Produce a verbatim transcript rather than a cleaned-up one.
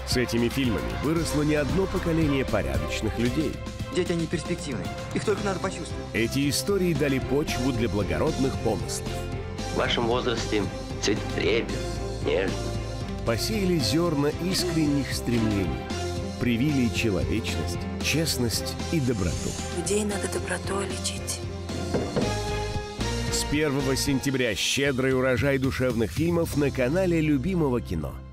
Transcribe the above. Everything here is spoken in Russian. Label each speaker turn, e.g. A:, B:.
A: С этими фильмами выросло не одно поколение порядочных людей.
B: Дети, они перспективные. Их только надо почувствовать.
A: Эти истории дали почву для благородных помыслов.
C: В вашем возрасте цвет трепет, нежно.
A: Посеяли зерна искренних стремлений. Привили человечность, честность и доброту.
D: Людей надо добротой лечить.
A: С первого сентября щедрый урожай душевных фильмов на канале Любимого кино.